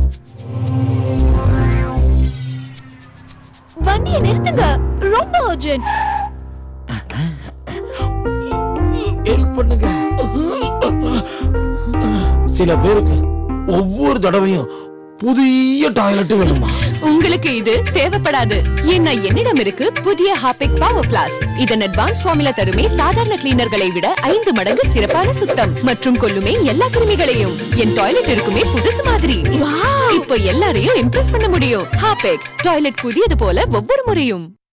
வண்டியை நிறுத்துங்க, ரொம்ப அர்ஜென்ட். ஹெல்ப் பண்ணுங்க. சில பேருக்கு ஒவ்வொரு தடவையும் புதிய டாய்லெட் வேணுமா? உங்களுக்கு இது தேவைப்படாது. ஏன்னா என்னிடம் இருக்கு புதிய ஹார்பிக் பவர் பிளஸ். இதன் அட்வான்ஸ் ஃபார்முலா தருமே சாதாரண கிளீனர்களை விட 5 மடங்கு சிறப்பான சுத்தம் மற்றும் கொல்லுமே எல்லா கிருமிகளையும். என் டாய்லெட் இருக்குமே புதுசு மாதிரி. இப்போ எல்லாரையும் இம்ப்ரெஸ் பண்ண முடியும். ஹார்பிக் டாய்லெட் புதியது போல ஒவ்வொரு முறையும்.